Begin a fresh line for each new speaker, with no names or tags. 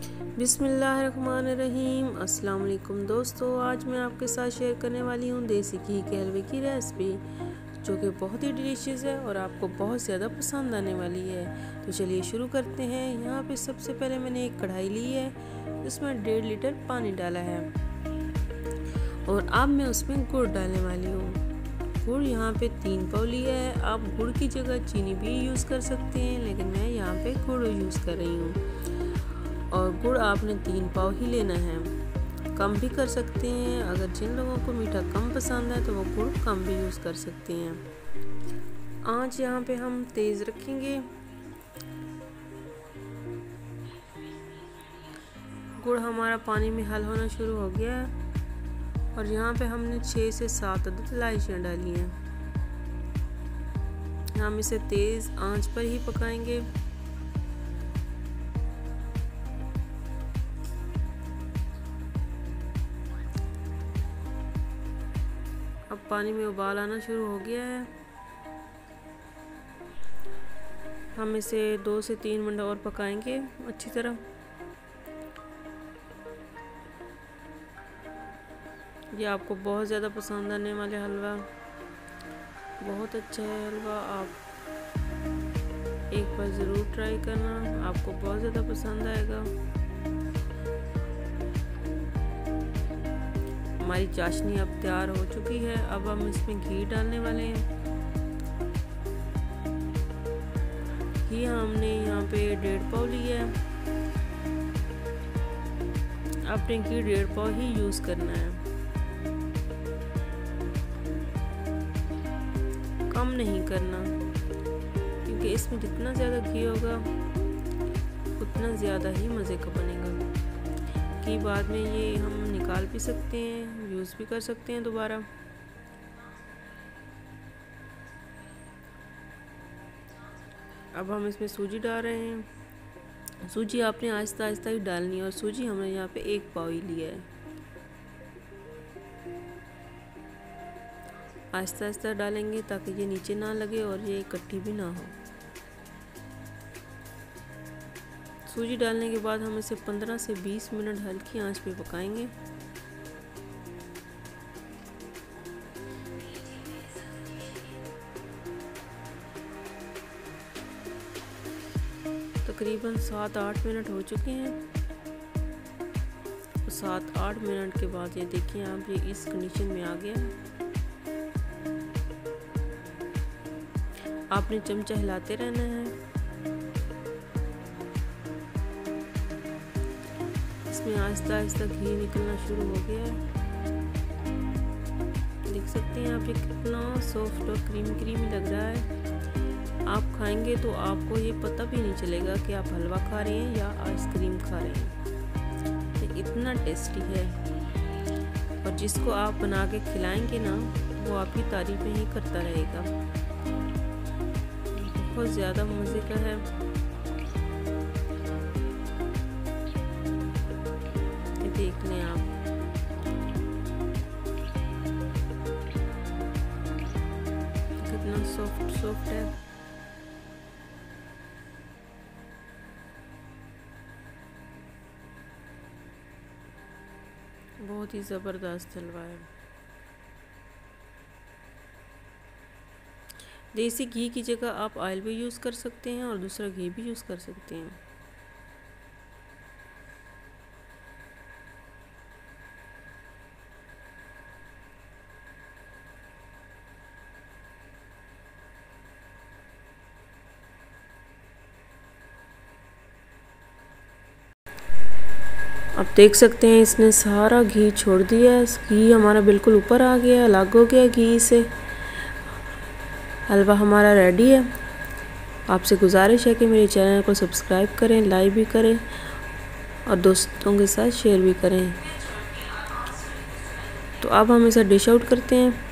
बिस्मिल्लाहिर्रहमानिर्रहीम। अस्सलाम वालेकुम दोस्तों, आज मैं आपके साथ शेयर करने वाली हूँ देसी घी के हलवे की रेसिपी, जो कि बहुत ही डिलीशियस है और आपको बहुत ज़्यादा पसंद आने वाली है। तो चलिए शुरू करते हैं। यहाँ पे सबसे पहले मैंने एक कढ़ाई ली है, उसमें 1.5 लीटर पानी डाला है और अब मैं उसमें गुड़ डालने वाली हूँ। गुड़ यहाँ पे 3 पाव लिया है। आप गुड़ की जगह चीनी भी यूज़ कर सकते हैं, लेकिन मैं यहाँ पे गुड़ यूज़ कर रही हूँ। और गुड़ आपने 3 पाव ही लेना है, कम भी कर सकते हैं। अगर जिन लोगों को मीठा कम पसंद है तो वो गुड़ कम भी यूज़ कर सकते हैं। आंच यहाँ पे हम तेज़ रखेंगे। गुड़ हमारा पानी में हल होना शुरू हो गया है और यहाँ पे हमने 6 से 7 अदद इलायचियाँ डाली हैं। हम इसे तेज़ आंच पर ही पकाएंगे। अब पानी में उबाल आना शुरू हो गया है। हम इसे 2 से 3 मिनट और पकाएंगे अच्छी तरह। ये आपको बहुत ज़्यादा पसंद आने वाले हलवा, बहुत अच्छा है हलवा। आप एक बार ज़रूर ट्राई करना, आपको बहुत ज़्यादा पसंद आएगा। हमारी चाशनी अब तैयार हो चुकी है। अब हम इसमें घी डालने वाले हैं। घी हमने यहाँ पे 1.5 पाव लिया है। आपने घी 1.5 पाव ही यूज़ करना है, कम नहीं करना, क्योंकि इसमें जितना ज़्यादा घी होगा उतना ज़्यादा ही मज़े का बनेगा। कि बाद में ये हम निकाल भी सकते हैं, यूज़ भी कर सकते हैं दोबारा। अब हम इसमें सूजी डाल रहे हैं। सूजी आपने आहिस्ता आहिस्ता ही डालनी है और सूजी हमने यहाँ पे 1 पाव ही लिया है। आहिस्ता आहिस्ता डालेंगे ताकि ये नीचे ना लगे और ये इकट्ठी भी ना हो। सूजी डालने के बाद हम इसे 15 से 20 मिनट हल्की आंच पे पकाएंगे। तकरीबन 7-8 मिनट हो चुके हैं। 7-8 मिनट के बाद ये देखिए आप, ये इस कंडीशन में आ गया है। आपने चमचा हिलाते रहना है। इसमें आहिस्ता आहिस्ता घी निकलना शुरू हो गया है। देख सकते हैं आप, ये कितना सॉफ्ट और क्रीमी लग रहा है। आप खाएंगे तो आपको ये पता भी नहीं चलेगा कि आप हलवा खा रहे हैं या आइसक्रीम खा रहे हैं। ये इतना टेस्टी है और जिसको आप बना के खिलाएंगे ना, वो आपकी तारीफें ही करता रहेगा। बहुत ज़्यादा मज़े का है। ये देख लें आप, कितना सॉफ्ट है। बहुत ही ज़बरदस्त हलवा है। देसी घी की जगह आप ऑयल भी यूज़ कर सकते हैं और दूसरा घी भी यूज़ कर सकते हैं। आप देख सकते हैं इसने सारा घी छोड़ दिया है। घी हमारा बिल्कुल ऊपर आ गया, अलग हो गया घी से। हलवा हमारा रेडी है। आपसे गुजारिश है कि मेरे चैनल को सब्सक्राइब करें, लाइक भी करें और दोस्तों के साथ शेयर भी करें। तो अब हम इसे डिश आउट करते हैं।